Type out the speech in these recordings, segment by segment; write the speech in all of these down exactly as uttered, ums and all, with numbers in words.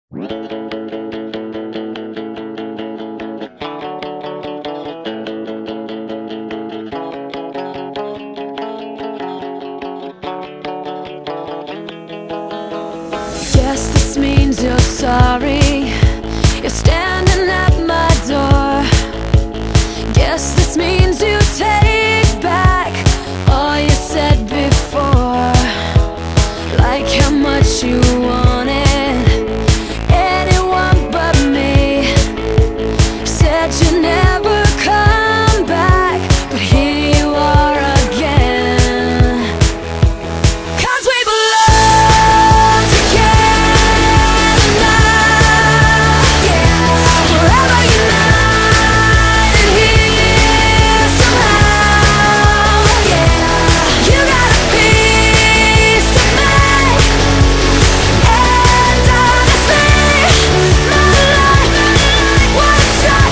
Guess this means you're sorry. You're standing at my door. Guess this means you take back all you said before. Like how much you wanted anyone but me. Said you'd never come back, but here you are again. 'Cause we belong together now, yeah. Forever united here somehow, yeah. You got a piece of me, and honestly, my life would suck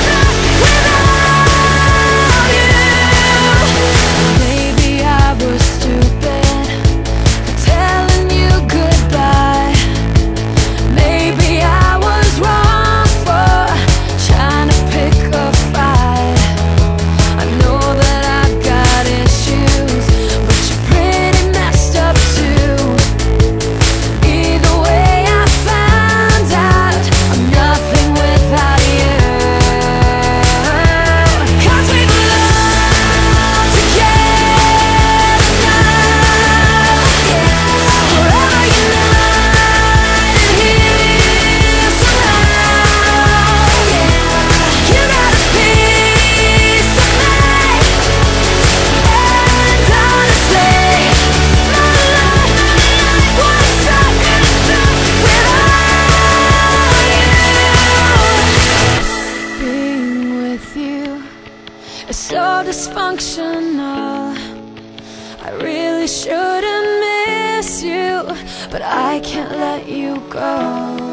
without you. Maybe I was stupid for telling you goodbye. Maybe I was wrong for trying to pick a fight. I know that I've got issues, but you're pretty messed up too. Either way, I found out I'm nothing without you. 'Cause we belong together now, yeah. Forever united here somehow, yeah. You got a piece of me, and honestly, my life would suck without you. Being with you is so dysfunctional. I really shouldn't miss you, but I can't let you go.